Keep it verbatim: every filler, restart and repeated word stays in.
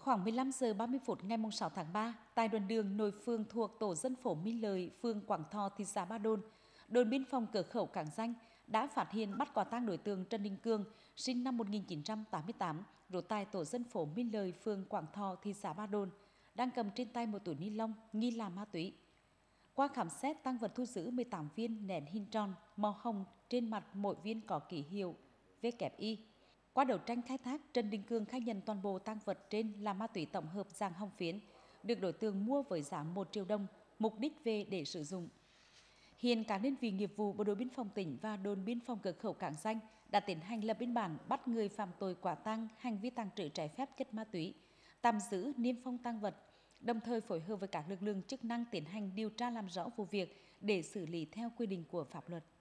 Khoảng mười lăm giờ ba mươi phút ngày sáu tháng ba, tại đoạn đường nội phường thuộc tổ dân phố Minh Lợi, phường Quảng Thọ, thị xã Ba Đồn, đồn biên phòng cửa khẩu Cảng Danh đã phát hiện bắt quả tang đối tượng Trần Đình Cường, sinh năm một nghìn chín trăm tám mươi tám, trú tại tổ dân phố Minh Lợi, phường Quảng Thọ, thị xã Ba Đồn, đang cầm trên tay một túi ni lông nghi là ma túy. Qua khám xét, tang vật thu giữ mười tám viên nén hình tròn màu hồng, trên mặt mỗi viên có ký hiệu vê kép i. Qua đấu tranh khai thác, Trần Đình Cường khai nhận toàn bộ tang vật trên là ma túy tổng hợp dạng hồng phiến, được đối tượng mua với giá một triệu đồng, mục đích về để sử dụng. Hiện các đơn vị nghiệp vụ Bộ đội biên phòng tỉnh và đồn biên phòng cửa khẩu Cảng Danh đã tiến hành lập biên bản bắt người phạm tội quả tang hành vi tàng trữ trái phép chất ma túy, tạm giữ niêm phong tang vật, đồng thời phối hợp với các lực lượng chức năng tiến hành điều tra làm rõ vụ việc để xử lý theo quy định của pháp luật.